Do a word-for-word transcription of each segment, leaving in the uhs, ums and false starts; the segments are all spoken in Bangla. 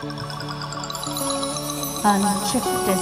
Uncharted.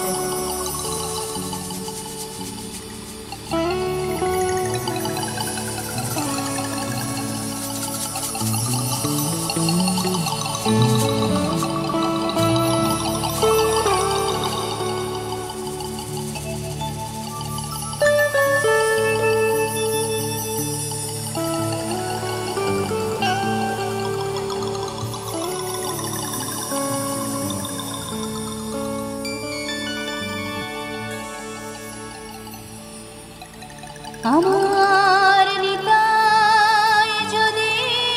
আমার নিতাই যদি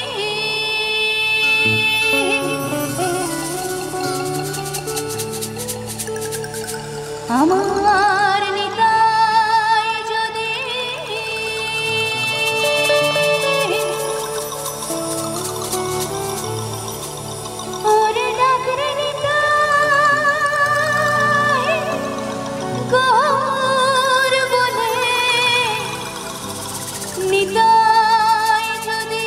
আমার নিতাই যদি ওরে ডাকরে নিতাই গৌর বলে নিতাই যদি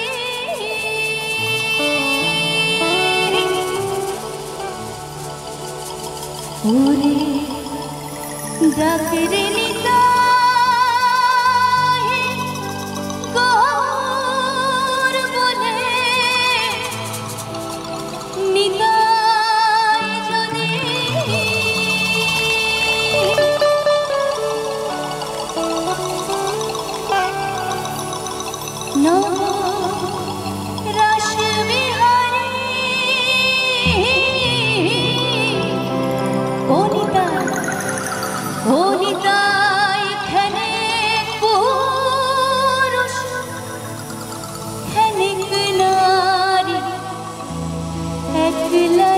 ওরে ডাকরে নিতাই গৌর বলে নিতাই যদি নো রস বিহারি ও নিতাই ও নিতাই খেনে পুরুষ খেনিক নারী একলা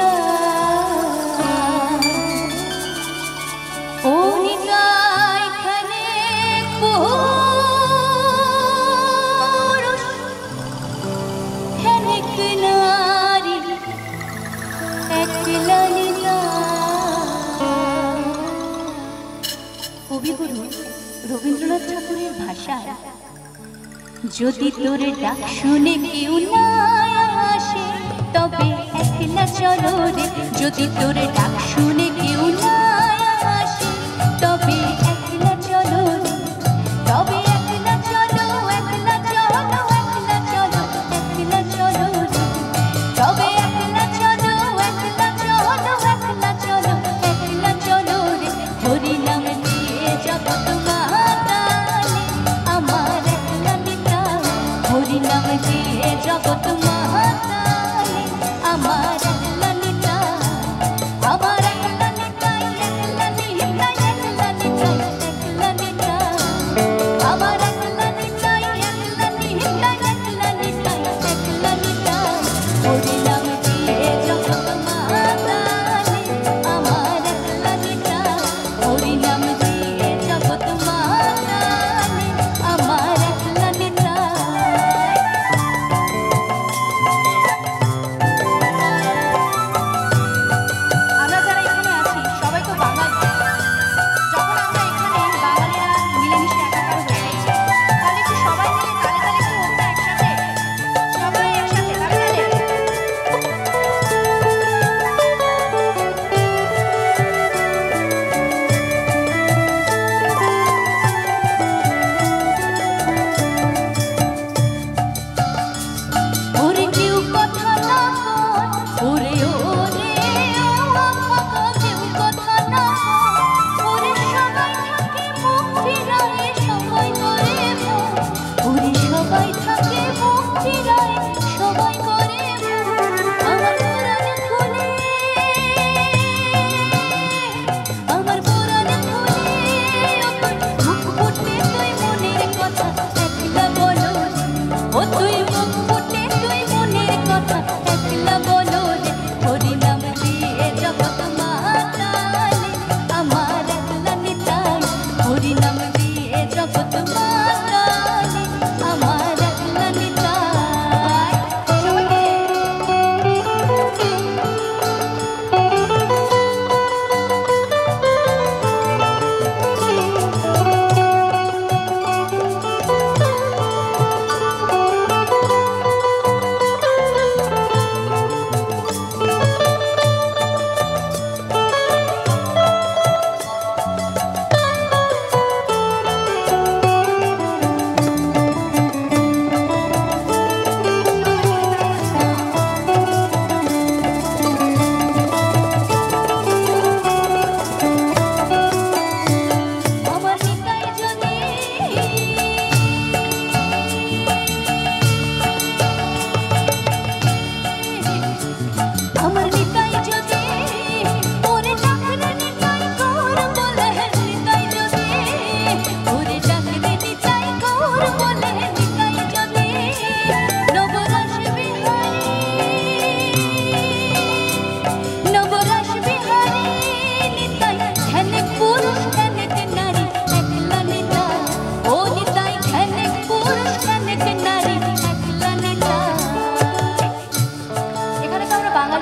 নিতাই ও নিতাই খেনে পুরুষ খেনিক নারী একলা নিতাই। কবিগুরু রবীন্দ্রনাথ ঠাকুরের ভাষায় যদি তোর ডাক শুনে কেউ না আসে তবে একলা চলো রে, যদি তোর ডাক শুনে কেউ না আসে তবে একলা চলো রে, তবে একলা চলো একলা চলো একলা চলো একলা চলো রে, তবে একলা চলো একলা চলো একলা চলো একলা চলো রে, হরি নাম দিয়ে জগৎ মাতালে আমার একলা নিতাই, হরি নাম দিয়ে জগৎ মাতালে আমার একলা নিতাই, আমার একলা নিতাই একলা নিতাই একলা নিতাই একলা নিতাই, আমার একলা নিতাই একলা নিতাই একলা নিতাই একলা নিতাই, হরি নাম দিয়ে জগৎ মাতালে আমার একলা নিতাই, হরি নাম দিয়ে জগৎ মাতালে আমার একলা নিতাই। আমরা যারা এখানে আছি সবাই তো বাঙালি। যখন আমরা এখানে বাঙালিরা মিলেমিশে একাকার হয়ে গেছি, তাহলে কি সবাই মিলে তালে তালে কি হতো একসাথে? সবাই একসাথে তালে তালে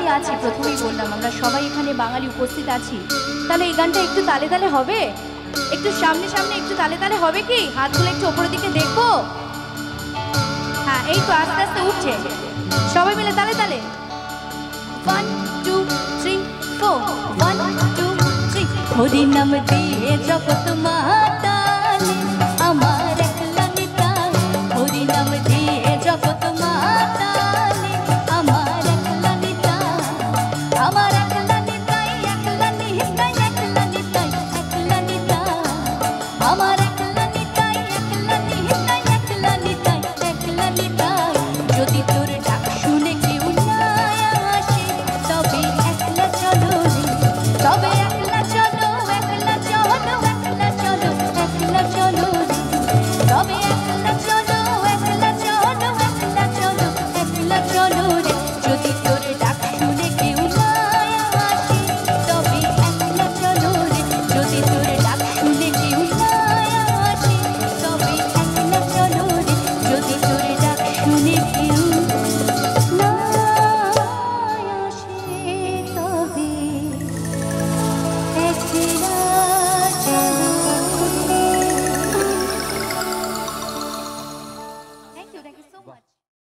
বাঙালি আছি, প্রথমেই বললাম আমরা সবাই এখানে বাঙালি উপস্থিত আছি, তাহলে এই গানটা একটু তালে তালে হবে, একটু সামনে সামনে একটু তালে তালে হবে কি? হাতগুলো একটু ওপরের দিকে দেখবো। হ্যাঁ, এই তো আস্তে আস্তে উঠছে, সবাই মিলে তালে তালে। One two three four, one two three. Hari নাম দিয়ে জগৎ মান